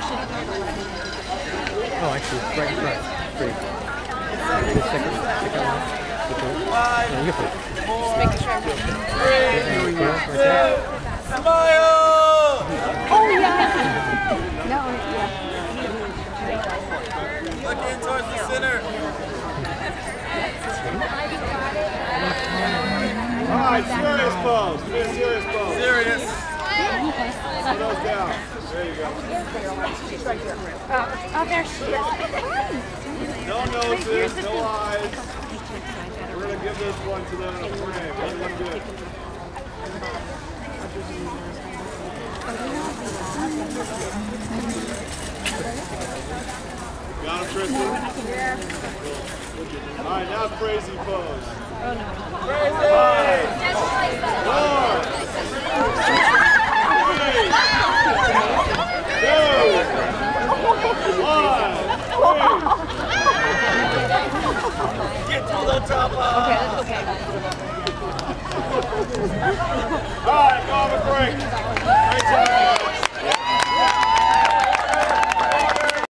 Oh, actually, right in front. Great. Just second one. Yeah, you can put it. Just making sure I'm Smile! Oh, yeah. No, yeah. Looking towards the center. Alright, serious pose. Give me a serious pose. Serious. Put those down. There you go. Oh, there she is. No noses, no eyes. We're going to give this one to the frame. Let them do it. Got him, Tristan? Alright, now crazy pose. Crazy! 4, 3, 2, 1, Get to the top. Okay, that's okay. Alright, go on a break.